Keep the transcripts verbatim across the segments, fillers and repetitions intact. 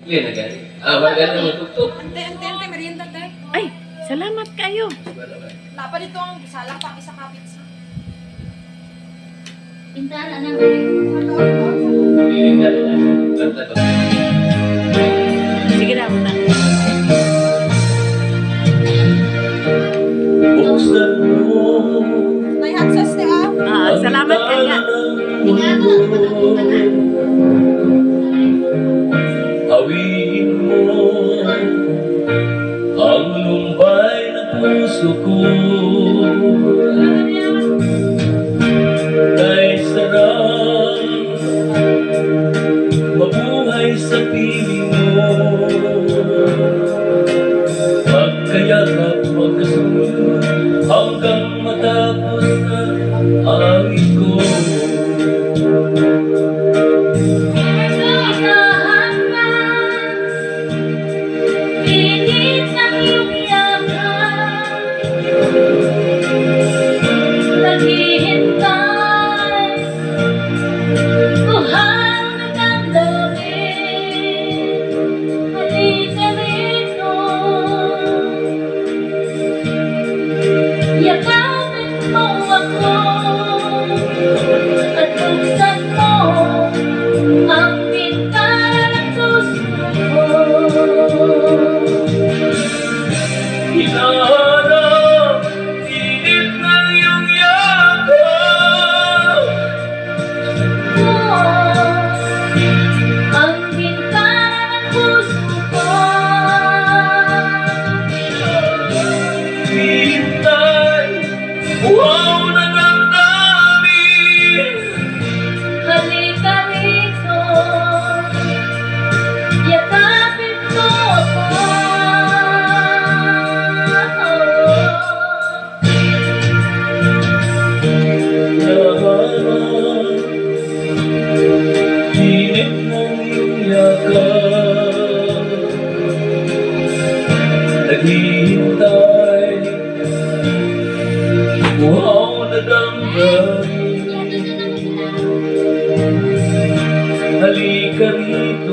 Yan na gani. Ah, maganda mo tuktok. Ante, ante, ante, merienda tayo. Ay, salamat kayo. Napa dito ang gisala pang isa kapit sa. Pintana na. Piling na lang. Ganda ba? Sige na, muna. Buksan mo. Nay hansas ni ah. Ah, salamat kaya. Tingnan ko lang pagkakuha na. Awin mo ang lumbay na puso ko. Kay sarap mabuhay sa piling mo. Magkayakap magkasunod hanggang matapos na awit ko. Yakapin mo ako at buksan mo ang bintana ng puso ko. Hinahanap init ng iyong yakap. Ang bintana ng puso ko. Hintay, wow na damdamin. Halika rito, yakapin mo ako. Hinahanap init ng iyong yakap. Naghihintay, wow na damdamin. Halika rito,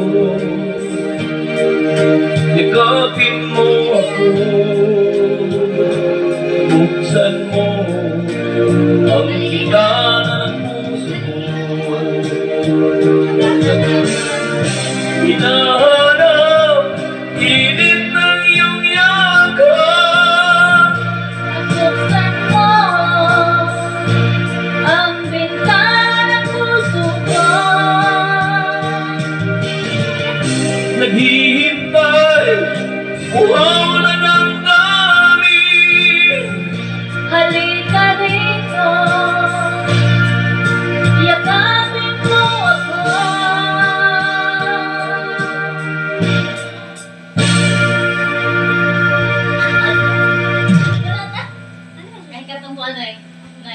yakapin mo ako. Buksan mo ang bintana ng puso ko. Hinahanap init ng iyong yakap. Buksan mo ang bintana ng puso ko. Naghihintay